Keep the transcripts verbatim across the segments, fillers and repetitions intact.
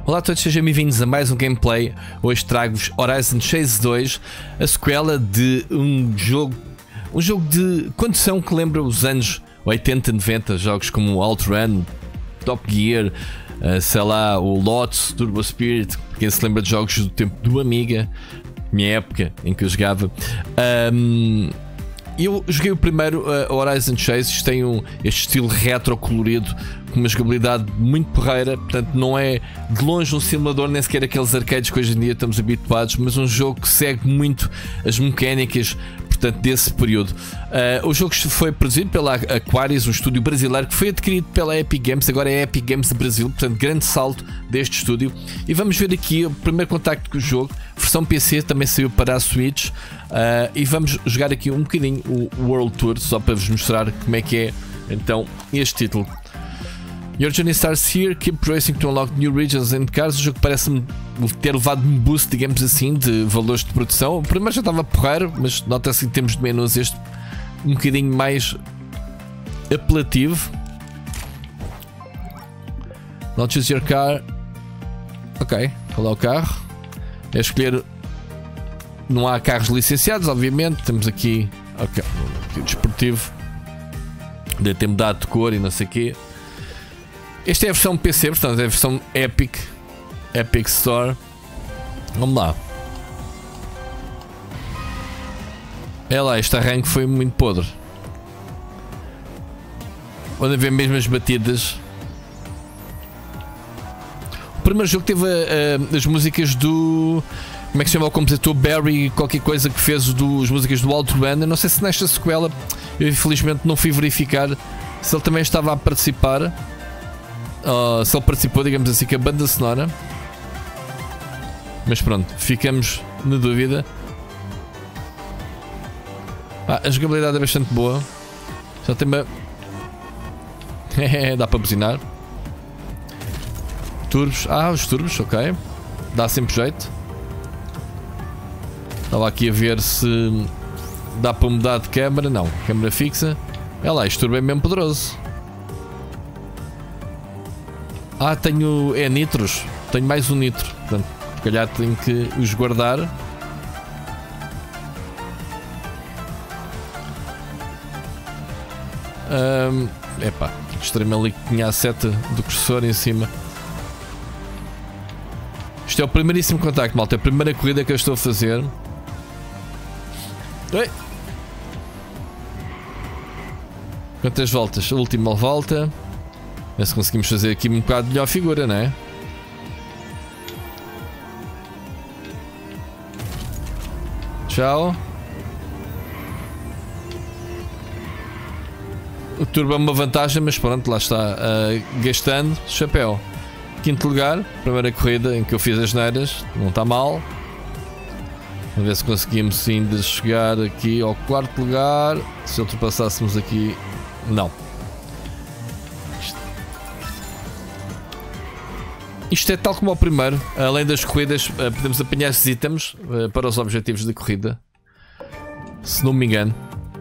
Olá a todos, sejam bem-vindos a mais um gameplay. Hoje trago-vos Horizon Chase dois, a sequela de um jogo, um jogo de condução que lembra os anos oitenta, noventa, jogos como Outrun, Top Gear, uh, sei lá, o Lotus, Turbo Spirit, quem se lembra de jogos do tempo do Amiga, minha época em que eu jogava. Um, eu joguei o primeiro uh, Horizon Chase, isto tem um, este estilo retro colorido, com uma jogabilidade muito porreira, portanto não é de longe um simulador, nem sequer aqueles arcades que hoje em dia estamos habituados, mas um jogo que segue muito as mecânicas, portanto, desse período. Uh, o jogo foi produzido pela Aquarius, um estúdio brasileiro que foi adquirido pela Epic Games, agora é Epic Games de Brasil, portanto, grande salto deste estúdio. E vamos ver aqui o primeiro contacto com o jogo, versão P C, também saiu para a Switch, uh, e vamos jogar aqui um bocadinho o World Tour, só para vos mostrar como é que é então este título. Your journey starts here, keep racing to unlock new regions and cars. O jogo parece-me ter levado um boost, digamos assim, de valores de produção. O primeiro já estava porreiro, mas nota-se em termos de menus este um bocadinho mais apelativo. Not choose your car. Ok, qual é o carro? É escolher. Não há carros licenciados, obviamente. Temos aqui, ok, aqui o desportivo. Deve ter mudado de cor e não sei o quê. Esta é a versão P C, portanto é a versão Epic, Epic Store. Vamos lá. É lá, este arranque foi muito podre. Podem ver mesmo as batidas. O primeiro jogo teve uh, as músicas do... Como é que se chama o compositor? Barry, qualquer coisa, que fez do, as músicas do Outrun. Eu não sei se nesta sequela, eu infelizmente não fui verificar se ele também estava a participar. Uh, se ele participou, digamos assim, com a banda sonora. Mas pronto, ficamos na dúvida. Ah, a jogabilidade é bastante boa. Já tem uma... dá para buzinar. Turbos, ah, os turbos, ok. Dá sempre jeito. Estava aqui a ver se dá para mudar de câmera. Não, câmera fixa. É lá, este turbo é mesmo poderoso. Ah, tenho... é nitros. Tenho mais um nitro. Portanto, se calhar tenho que os guardar. Um, epá, extremo ali que tinha a seta do cursor em cima. Isto é o primeiríssimo contacto, malta. É a primeira corrida que eu estou a fazer. Ei. Quantas voltas? A última volta. Ver se conseguimos fazer aqui um bocado melhor figura, não é? Tchau. O turbo é uma vantagem, mas pronto, lá está. Uh, gastando chapéu. Quinto lugar, primeira corrida em que eu fiz as neiras. Não está mal. Vamos ver se conseguimos ainda chegar aqui ao quarto lugar. Se ultrapassássemos aqui. Não. Isto é tal como o primeiro, além das corridas, podemos apanhar esses itens para os objetivos da corrida. Se não me engano.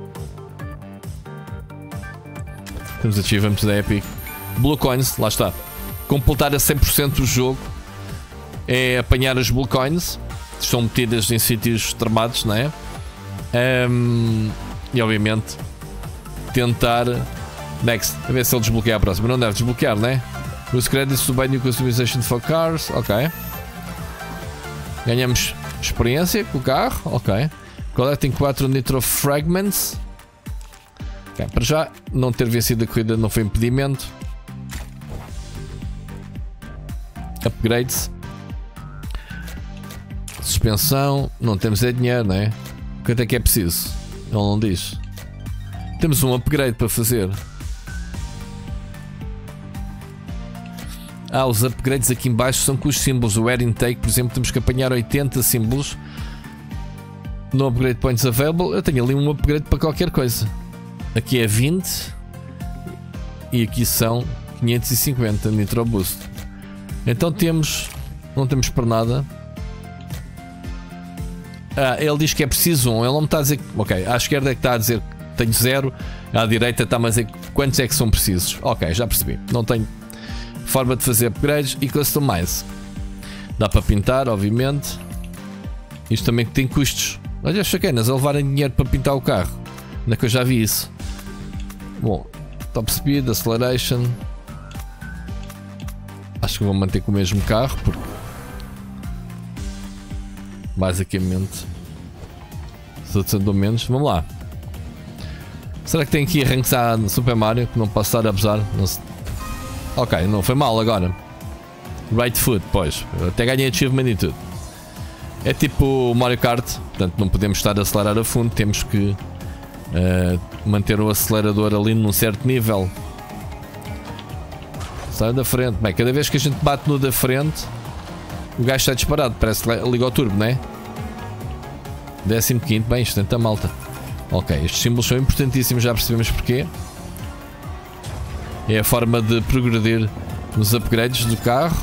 Temos achievements da Epic. Blue Coins, lá está. Completar a cem por cento o jogo é apanhar as Blue Coins. Estão metidas em sítios tramados, não é? Um, e obviamente tentar. Next, a ver se ele desbloqueia a próxima. Não deve desbloquear, não é? Os credits to buy new customization for cars. Ok. Ganhamos experiência com o carro. Ok. Collecting quatro Nitro Fragments. Okay. Para já, não ter vencido a corrida não foi impedimento. Upgrades. Suspensão. Não temos é dinheiro, não é? Quanto é que é preciso? Ele não diz. Temos um upgrade para fazer. Ah, os upgrades aqui em baixo são com os símbolos. O Air Intake, por exemplo, temos que apanhar oitenta símbolos. No Upgrade Points Available, eu tenho ali um upgrade para qualquer coisa. Aqui é vinte. E aqui são quinhentos e cinquenta Nitro Boost. Então temos... não temos para nada. Ah, ele diz que é preciso um. Ele não me está a dizer... Ok, à esquerda é que está a dizer que tenho zero. À direita está a dizer quantos é que são precisos. Ok, já percebi. Não tenho... forma de fazer upgrades e customize. Dá para pintar, obviamente. Isto também tem custos. Olha as chacanas a levarem dinheiro para pintar o carro. Onde é que eu já vi isso? Bom, top speed, acceleration. Acho que vou manter com o mesmo carro porque basicamente se outros andam menos. Vamos lá. Será que tem aqui arrancar no Super Mario? Que não posso estar a abusar. Não se... Ok, não foi mal agora. Right foot, pois. Até ganhei achievement e tudo. É tipo o Mario Kart. Portanto não podemos estar a acelerar a fundo. Temos que uh, manter o acelerador ali num certo nível. Sai da frente. Bem, cada vez que a gente bate no da frente, o gajo está disparado. Parece que liga o turbo, não é? décimo quinto. Bem, isto tenta malta. Ok, estes símbolos são importantíssimos, já percebemos porquê. É a forma de progredir nos upgrades do carro.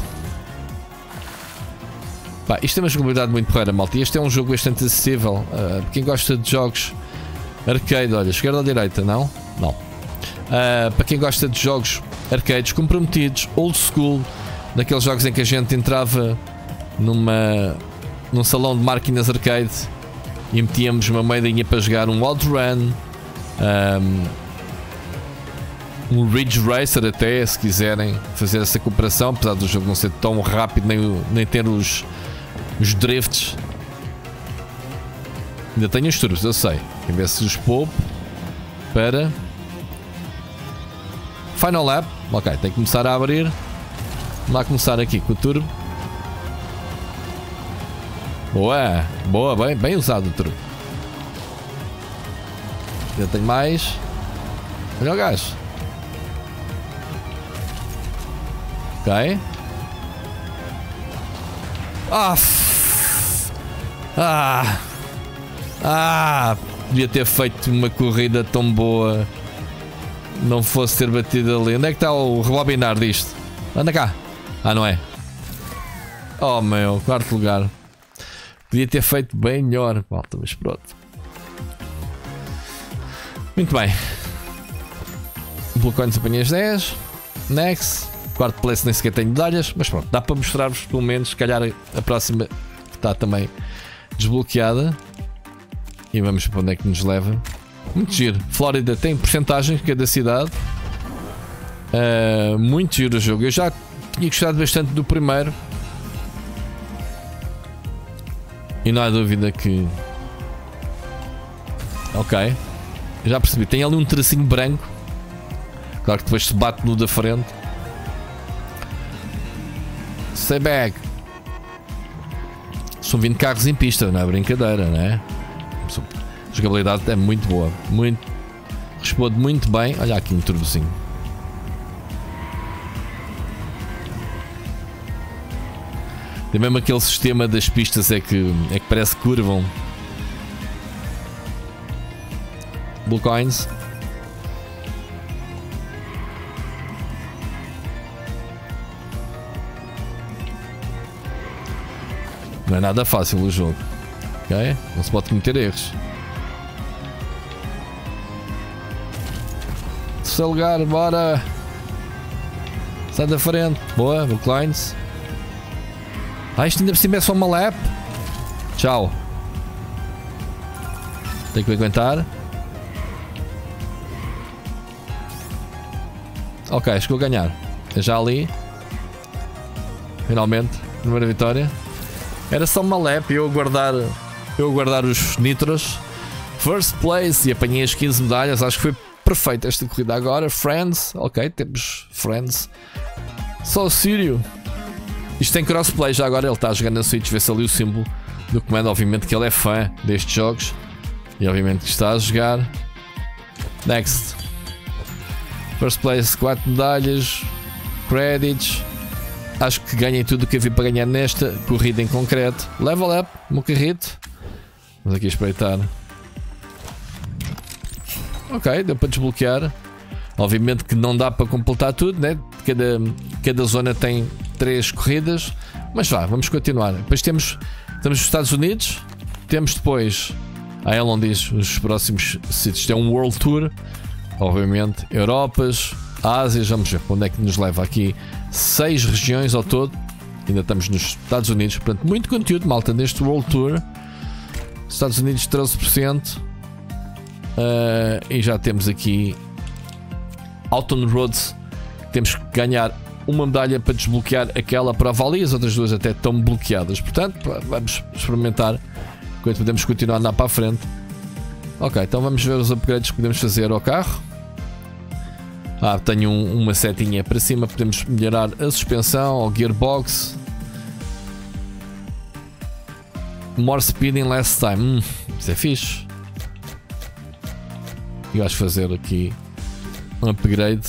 Pá, isto é uma jogabilidade muito porreira, malta. E este é um jogo bastante acessível. Uh, para quem gosta de jogos arcade, olha, esquerda ou direita, não? Não. Uh, para quem gosta de jogos arcades comprometidos, old school, daqueles jogos em que a gente entrava numa, num salão de máquinas arcade e metíamos uma moedinha para jogar um OutRun, um, um Ridge Racer até, se quiserem fazer essa comparação, apesar do jogo não ser tão rápido nem, nem ter os, os drifts. Ainda tenho os turbos, eu sei. Em vez de os poupo para Final Lap. Ok, tem que começar a abrir. Vamos lá começar aqui com o turbo. Boa, boa, bem, bem usado o turbo. Já tenho mais. Olha o gajo. Ok. Ah, ah, ah, podia ter feito uma corrida tão boa. Não fosse ter batido ali. Onde é que está o rebobinar disto? Anda cá. Ah, não é? Oh meu, quarto lugar. Podia ter feito bem melhor. Malta, mas pronto. Muito bem. Blue Coins apanhei as dez. Next. Quarto place nem sequer tenho medalhas. Mas pronto, dá para mostrar-vos pelo menos. Se calhar a próxima está também desbloqueada. E vamos para onde é que nos leva. Muito giro. Flórida tem porcentagem de cada cidade. Uh, muito giro o jogo. Eu já tinha gostado bastante do primeiro. E não há dúvida que... Ok. Já percebi. Tem ali um tracinho branco. Claro que depois se bate no da frente. Stay back. São vinte carros em pista. Não é brincadeira, não é? A jogabilidade é muito boa. Muito... Responde muito bem. Olha aqui um turbozinho. Tem mesmo aquele sistema das pistas é que, é que parece que curvam. Blue Coins. Não é nada fácil o jogo. Ok? Não se pode cometer erros. Terceiro lugar, bora! Sai da frente. Boa, Blue Coins. Ah, isto ainda por cima é só uma lap. Tchau. Tenho que aguentar. Ok, chegou a ganhar. É já ali. Finalmente, primeira vitória. Era só uma lap e eu a guardar, eu a guardar os nitros. First place e apanhei as quinze medalhas. Acho que foi perfeita esta corrida agora. Friends, ok, temos Friends. Só Sírio. Isto tem crossplay já agora, ele está a jogar na Switch, vê-se ali o símbolo do comando, obviamente que ele é fã destes jogos. E obviamente que está a jogar. Next. First place, quatro medalhas. Credits. Acho que ganhei tudo o que havia para ganhar nesta corrida em concreto. Level up, meu carrito. Vamos aqui espreitar. Ok, deu para desbloquear. Obviamente que não dá para completar tudo, né? Cada, cada zona tem três corridas. Mas vá, vamos continuar. Depois temos, temos os Estados Unidos. Temos depois, a Elon diz, os próximos sítios. Tem um World Tour. Obviamente, Europas, Ásia. Vamos ver onde é que nos leva aqui. Seis regiões ao todo. Ainda estamos nos Estados Unidos. Portanto, muito conteúdo, malta, neste World Tour. Estados Unidos treze por cento. Uh, e já temos aqui Autumn Roads. Temos que ganhar uma medalha para desbloquear aquela prova ali. As outras duas até estão bloqueadas. Portanto, vamos experimentar enquanto podemos continuar a andar para a frente. Ok, então vamos ver os upgrades que podemos fazer ao carro. Ah, tenho um, uma setinha para cima. Podemos melhorar a suspensão, o gearbox. More speed in less time. Hum, isso é fixe. E vais fazer aqui um upgrade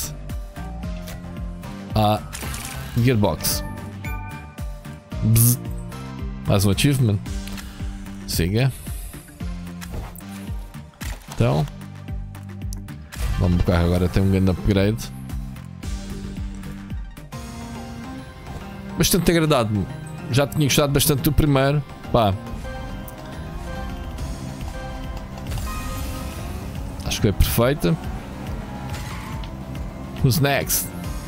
à gearbox. Bzz. Mais um achievement. Siga. Então, vamos o carro agora tem um grande upgrade. Bastante agradado-me. Já tinha gostado bastante do primeiro. Pá. Acho que é perfeita. Who's next?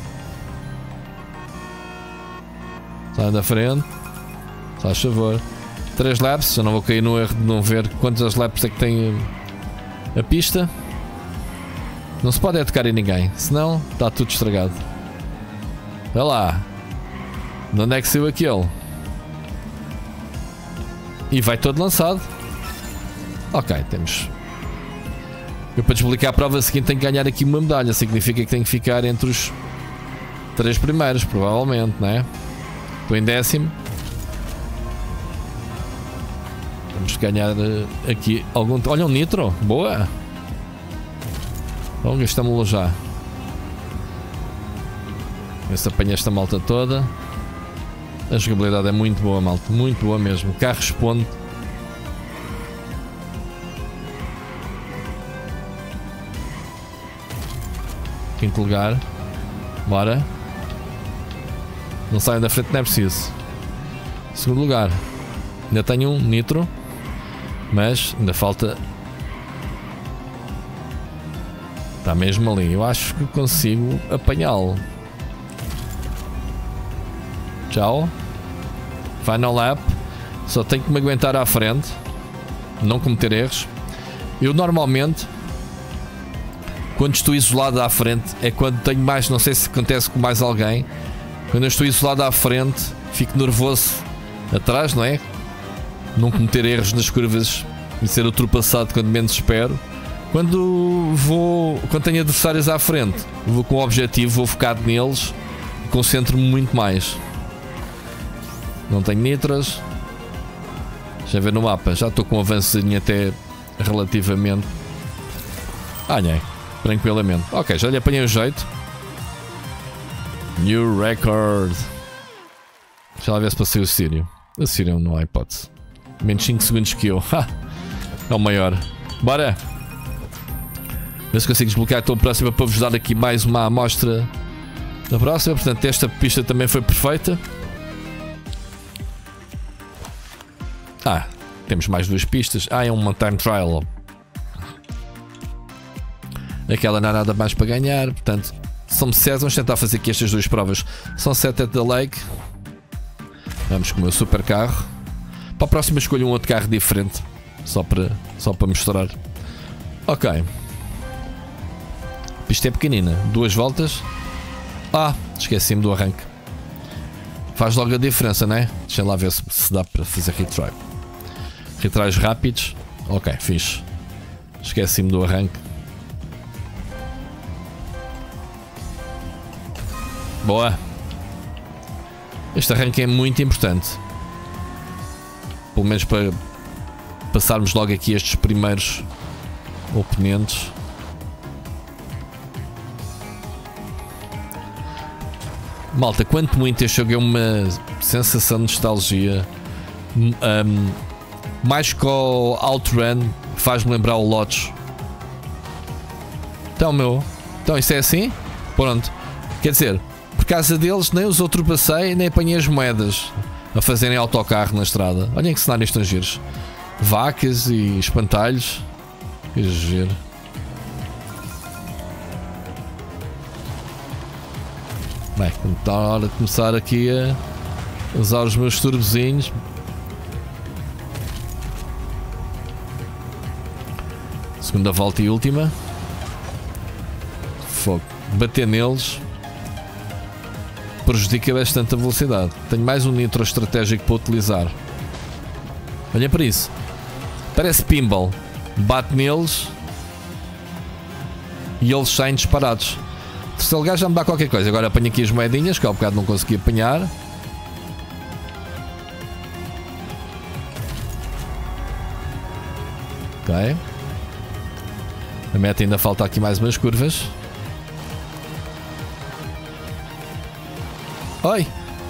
Sai da frente. Faz favor. três laps. Já não vou cair no erro de não ver quantas laps é que tem a pista. Não se pode é tocar em ninguém, senão está tudo estragado. Olha lá. De onde é que saiu aquele? E vai todo lançado. Ok, temos. Eu para desbloquear a prova seguinte tenho que ganhar aqui uma medalha. Significa que tenho que ficar entre os três primeiros, provavelmente, não é? Estou em décimo. Vamos ganhar aqui algum. Olha um nitro, boa! Então gastamos-lo já. Ver se apanha esta malta toda. A jogabilidade é muito boa, malta, muito boa mesmo. O carro responde. Quinto lugar. Bora. Não saiam da frente, não é preciso. Segundo lugar. Ainda tenho um nitro. Mas ainda falta. Está mesmo ali. Eu acho que consigo apanhá-lo. Tchau. Final lap. Só tenho que me aguentar à frente. Não cometer erros. Eu normalmente, quando estou isolado à frente, é quando tenho mais. Não sei se acontece com mais alguém. Quando eu estou isolado à frente, fico nervoso atrás, não é? Não cometer erros nas curvas e ser ultrapassado quando menos espero. Quando vou, quando tenho adversários à frente, vou com o objetivo, vou focado neles, concentro-me muito mais. Não tenho nitras. Deixa eu ver no mapa, já estou com um avançadinho até relativamente. Ah, não, tranquilamente. Ok, já lhe apanhei o jeito. New record. Deixa lá ver se passei o Sírio. O Sírio não há hipótese. Menos cinco segundos que eu. É o maior. Bora! Ver se consigo desbloquear então a próxima para vos dar aqui mais uma amostra da próxima. Portanto, esta pista também foi perfeita. Ah, temos mais duas pistas. Ah, é uma time trial. Aquela não há nada mais para ganhar. Portanto, são sete. Vamos tentar fazer aqui estas duas provas. São sete at the lake. Vamos com o meu super carro. Para a próxima escolho um outro carro diferente. Só para, só para mostrar. Ok. A pista é pequenina. Duas voltas. Ah, esqueci-me do arranque. Faz logo a diferença, não é? Deixa lá ver se, se dá para fazer retry. Retries rápidos. Ok, fixe. Esqueci-me do arranque. Boa. Este arranque é muito importante. Pelo menos para passarmos logo aqui estes primeiros oponentes. Malta, quanto muito este jogo é uma sensação de nostalgia. Um, mais que o Outrun, faz-me lembrar o Lotus. Então, meu. Então, isso é assim? Pronto. Quer dizer, por causa deles, nem os ultrapassei, nem apanhei as moedas a fazerem autocarro na estrada. Olhem que cenários tão giros. Vacas e espantalhos. Que giro. Bem, quando está a hora de começar aqui a Usar os meus turbozinhos. Segunda volta e última. Fogo. Bater neles prejudica bastante a velocidade. Tenho mais um nitro estratégico para utilizar. Olha para isso. Parece pinball. Bate neles e eles saem disparados. O terceiro lugar já me dá qualquer coisa. Agora apanho aqui as moedinhas que há bocado não consegui apanhar. Ok. A meta ainda falta aqui mais umas curvas. Oi!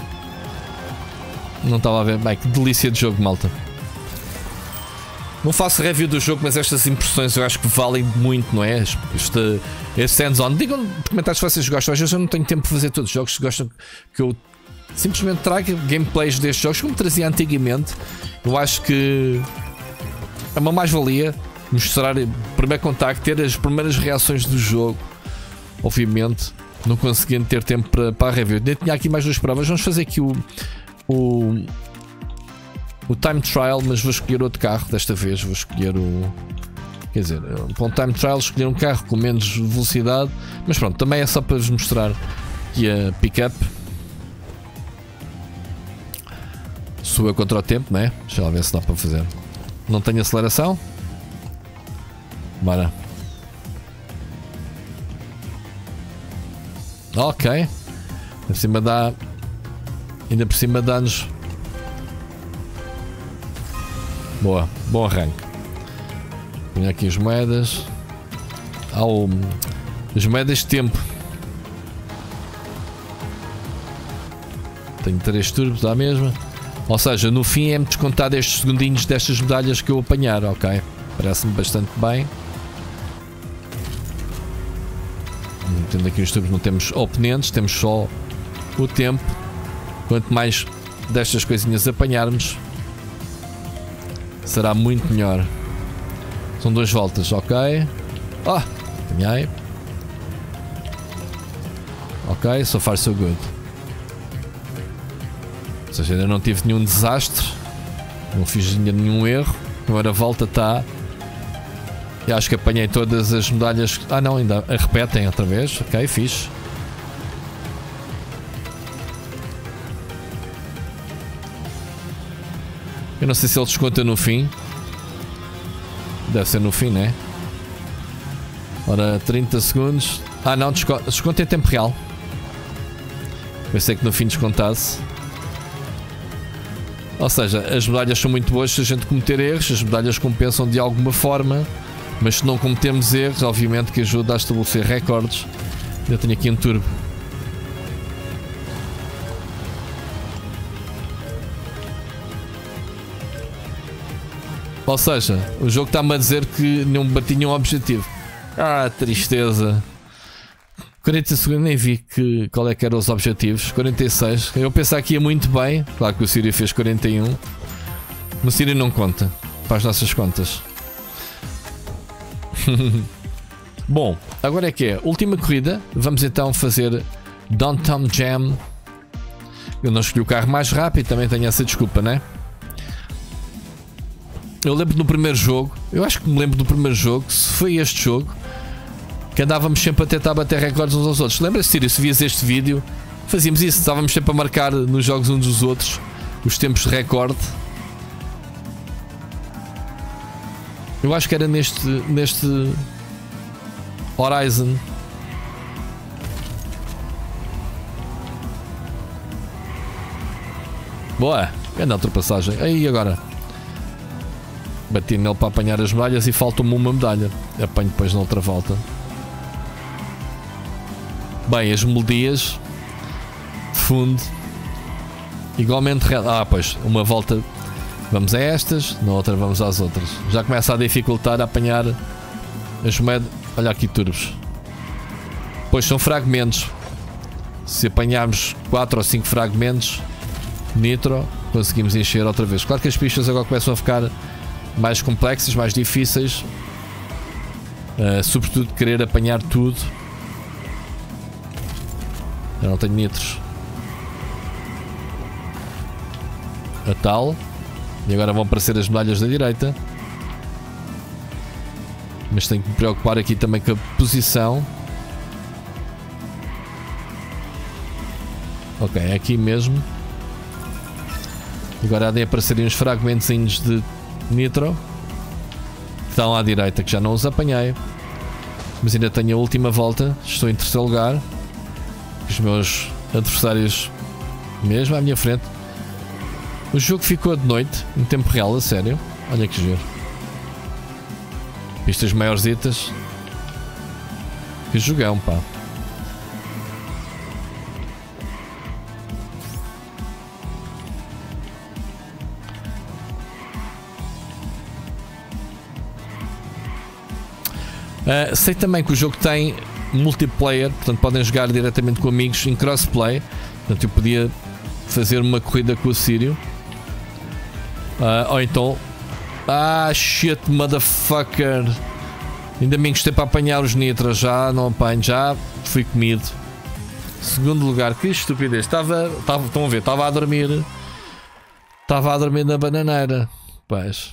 Não estava a ver. Bem, que delícia de jogo, malta. Não faço review do jogo, mas estas impressões eu acho que valem muito, não é? Este, este hands-on. Digam nos comentários se vocês gostam. Às vezes eu não tenho tempo para fazer todos os jogos. Se gostam que eu simplesmente traga gameplays destes jogos, como trazia antigamente. Eu acho que é uma mais-valia mostrar o primeiro contacto, ter as primeiras reações do jogo. Obviamente, não conseguindo ter tempo para, para a review. Eu tinha aqui mais duas provas. Vamos fazer aqui o, o, o time trial, mas vou escolher outro carro desta vez. Vou escolher o. Quer dizer, para um time trial, escolher um carro com menos velocidade. Mas pronto, também é só para vos mostrar aqui a pick-up. Sua contra o tempo, né? Deixa lá ver se dá para fazer. Não tenho aceleração. Bora. Ok. Ainda por cima dá. Ainda por cima dá-nos. Boa. Bom arranque. Ponho aqui as moedas. Ah, o... As moedas de tempo. Tenho três turbos à mesma. Ou seja, no fim é-me descontado estes segundinhos destas medalhas que eu apanhar. Ok. Parece-me bastante bem. Tendo aqui os tubos, não temos oponentes, temos só o tempo. Quanto mais destas coisinhas apanharmos, será muito melhor. São duas voltas, ok. Ah, apanhei. Ok, so far so good. Ou seja, ainda não tive nenhum desastre, não fiz nenhum erro. Agora a volta está. E acho que apanhei todas as medalhas. Ah não, ainda repetem outra vez. Ok, fixe. Eu não sei se ele desconta no fim. Deve ser no fim, né? Ora, trinta segundos. Ah não, desconta, desconta em tempo real. Pensei que no fim descontasse. Ou seja, as medalhas são muito boas se a gente cometer erros. As medalhas compensam de alguma forma. Mas se não cometemos erros, obviamente que ajuda a estabelecer recordes. Eu tenho aqui um turbo. Ou seja, o jogo está-me a dizer que não bati nenhum objetivo. Ah, tristeza. quarenta segundos, nem vi que, qual é que eram os objetivos. quarenta e seis. Eu pensava que ia muito bem. Claro que o Sírio fez quarenta e um. O Sírio não conta para as nossas contas. Bom, agora é que é última corrida. Vamos então fazer Downtown Jam. Eu não escolhi o carro mais rápido, também tenho essa desculpa, né? Eu lembro do primeiro jogo, eu acho que me lembro do primeiro jogo, se foi este jogo, que andávamos sempre a tentar bater recordes uns aos outros. Lembra-se, Sírio, se vias este vídeo, fazíamos isso, estávamos sempre a marcar nos jogos uns dos outros os tempos de recorde. Eu acho que era neste, neste Horizon. Boa, grande ultrapassagem. Aí agora bati nele para apanhar as medalhas e falta-me uma medalha. Apanho depois na outra volta. Bem, as melodias de fundo igualmente. Ah, pois, uma volta vamos a estas, na outra vamos às outras. Já começa a dificultar a apanhar as moedas. Olha aqui turbos. Pois são fragmentos. Se apanharmos quatro ou cinco fragmentos nitro, conseguimos encher outra vez. Claro que as pistas agora começam a ficar mais complexas, mais difíceis. Uh, sobretudo querer apanhar tudo. Eu não tenho nitros. A tal. E agora vão aparecer as medalhas da direita. Mas tenho que me preocupar aqui também com a posição. Ok, é aqui mesmo. Agora há de aparecerem uns fragmentos de nitro. Que estão à direita, que já não os apanhei. Mas ainda tenho a última volta. Estou em terceiro lugar. Os meus adversários mesmo à minha frente. O jogo ficou de noite, em tempo real, a sério. Olha que giro. Pistas maiorzitas. Que jogão, pá. Uh, sei também que o jogo tem multiplayer, portanto podem jogar diretamente com amigos em crossplay. Portanto eu podia fazer uma corrida com o Sírio. Uh, ou então, ah shit motherfucker, ainda me encostei para apanhar os nitros, já não apanho, já fui comido. Segundo lugar, que estupidez. Estava, estava, estão a ver, estava a dormir, estava a dormir na bananeira. Pois.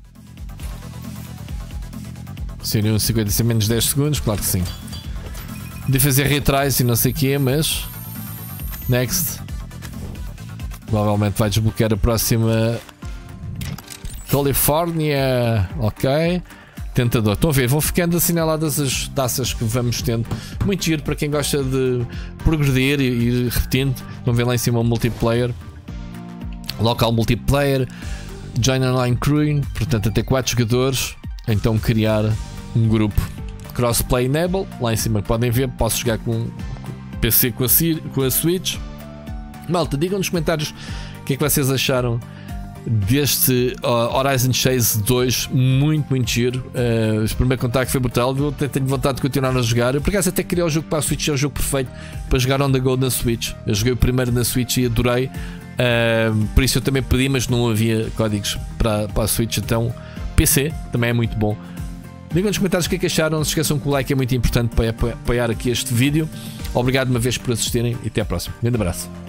Seriam cinquenta e cinco menos dez segundos, claro que sim. De fazer retries e não sei o que, mas next. Provavelmente vai desbloquear a próxima Califórnia. Ok. Tentador. Estão a ver? Vão ficando assinaladas as taças que vamos tendo. Muito giro para quem gosta de progredir e ir repetindo. Vão ver lá em cima o multiplayer. Local multiplayer. Join Online Crew. Portanto, até quatro jogadores. Então criar um grupo. Crossplay Enable. Lá em cima podem ver. Posso jogar com P C, com a, com a Switch. Malta, digam nos comentários o que é que vocês acharam deste uh, Horizon Chase dois. Muito, muito giro. Uh, o primeiro contacto foi brutal. Eu até tenho vontade de continuar a jogar. Eu por acaso até queria o jogo para a Switch. É o jogo perfeito para jogar on the go na Switch. Eu joguei o primeiro na Switch e adorei. Uh, por isso eu também pedi, mas não havia códigos para, para a Switch. Então P C também é muito bom. Digam nos comentários o que é que acharam. Não se esqueçam que o like é muito importante para apoiar aqui este vídeo. Obrigado uma vez por assistirem e até à próxima. Um grande abraço.